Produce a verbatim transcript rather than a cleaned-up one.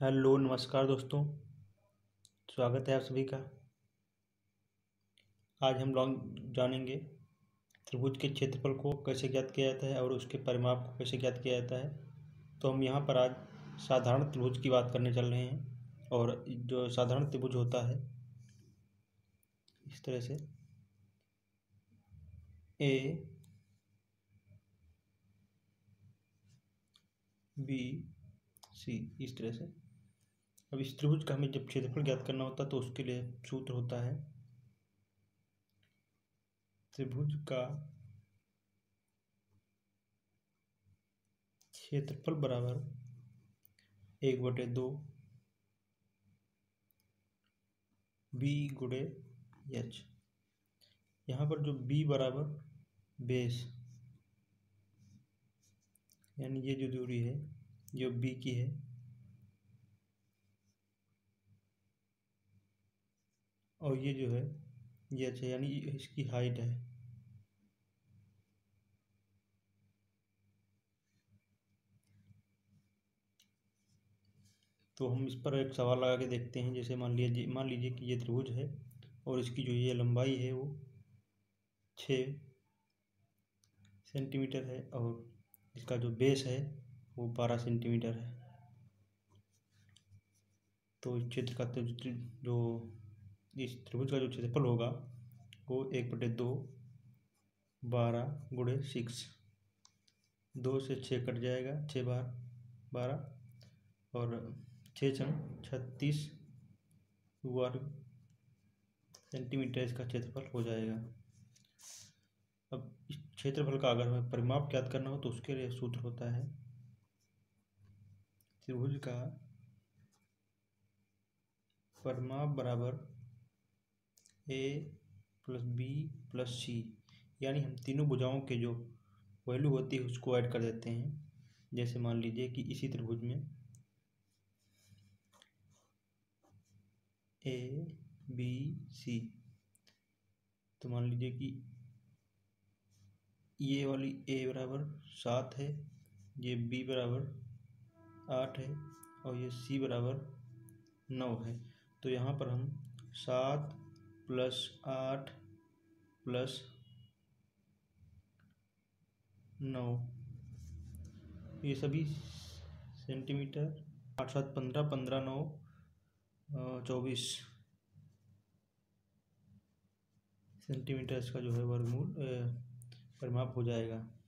Hello नमस्कार दोस्तों, स्वागत है आप सभी का। आज हम लोग जानेंगे त्रिभुज के क्षेत्रफल को कैसे ज्ञात किया जाता है और उसके परिमाप को कैसे ज्ञात किया जाता है। तो हम यहाँ पर आज साधारण त्रिभुज की बात करने चल रहे हैं। और जो साधारण त्रिभुज होता है इस तरह से ए बी सी, इस तरह से। अब इस त्रिभुज का हमें जब क्षेत्रफल ज्ञात करना होता है तो उसके लिए सूत्र होता है त्रिभुज का क्षेत्रफल बराबर एक बटे दो बी गुणे एच। यहाँ पर जो b बराबर बेस, यानी ये जो दूरी है जो b की है, और ये जो है ये h है, यानी इसकी हाइट है। तो हम इस पर एक सवाल लगा के देखते हैं। जैसे मान लीजिए मान लीजिए कि ये त्रिभुज है और इसकी जो ये लंबाई है वो छः सेंटीमीटर है और इसका जो बेस है वो बारह सेंटीमीटर है। तो इस क्षेत्र का तो जो इस त्रिभुज का जो क्षेत्रफल होगा वो एक बटे दो बारह गुणे सिक्स, दो से छः कट जाएगा, छः बार बारह और छः छंग छत्तीस वर्ग सेंटीमीटर इसका क्षेत्रफल हो जाएगा। अब इस क्षेत्रफल का अगर हमें परिमाप ज्ञात करना हो तो उसके लिए सूत्र होता है त्रिभुज का परिमाप बराबर A plus B plus C, यानी हम तीनों भुजाओं के जो वैल्यू होती है उसको ऐड कर देते हैं। जैसे मान लीजिए कि इसी त्रिभुज में ए बी सी, तो मान लीजिए कि ये वाली ए बराबर सात है, ये बी बराबर आठ है और ये सी बराबर नौ है। तो यहाँ पर हम सात प्लस आठ प्लस नौ, ये सभी सेंटीमीटर, आठ सात पंद्रह, पंद्रह नौ चौबीस सेंटीमीटर इसका जो है वर्गमूल परिमाप हो जाएगा।